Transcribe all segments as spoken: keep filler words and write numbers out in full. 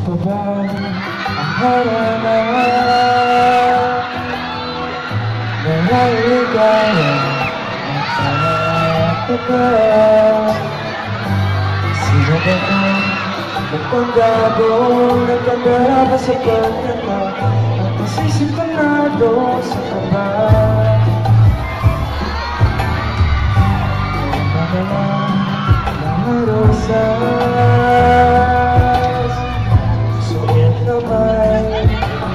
pa ba ang harana na nailigaya at saka? Sino ba ka nagpanggabong nagkagaba sa pagkata at masisipanado sa kaba? Magalang mga rosas suot na may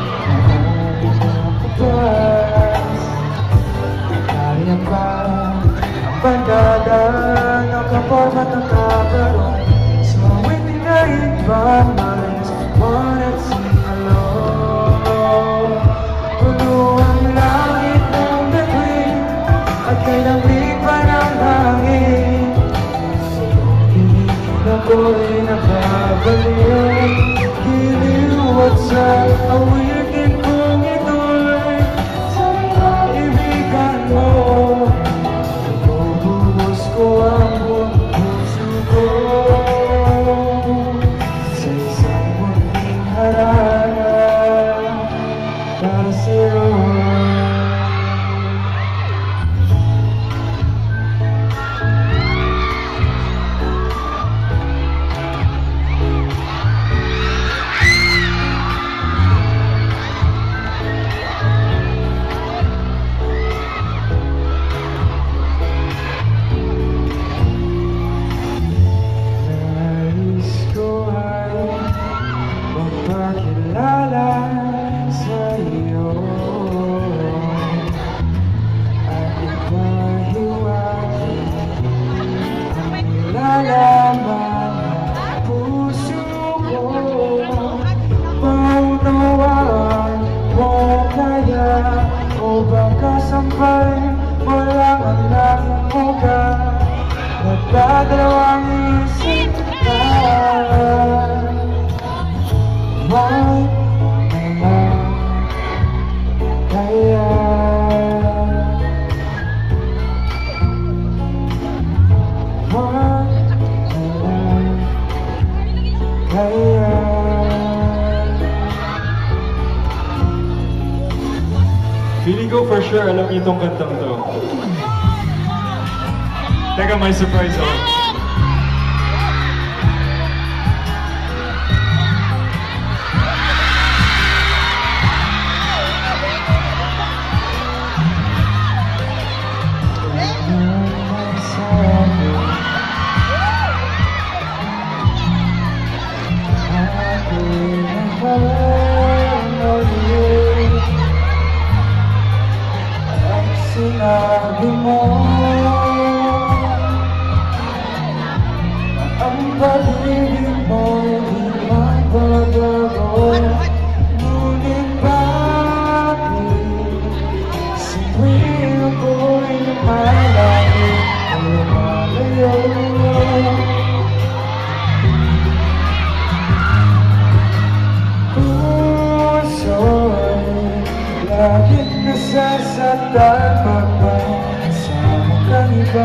nakakabas. Kariyan ba ang bandada ng kapormat ng kabarong sa waiting na ibang minds wanna sing along. Puno ang langit ng bituin at kailamig pa ng hangin. Ako'y nakabalik, giliwat sa awitin kong ito'y sa kaibigan mo. Ibubuhos ko ang buong puso ko sa isang munting harana para sa'yo. Sampay, walang anak mo ka, nagdadalawang isip ka. May naman kaya may naman kaya. Feeling ko for sure alam niyo itong kantang to. Teka, may surprise ako. Sinabi mo ang pag-ibig mo di magbabago, ngunit bakit sa tuwing ako'y lumalayo o lumalayo? Puso'y laging nasasaktan pagpasama kang iba.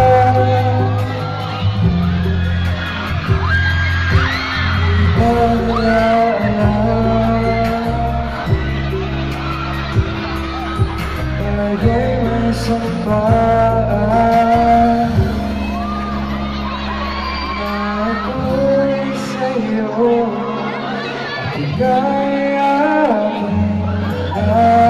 Iba na alam, lagay may sampaan na ako'y sa'yo at ika'y aking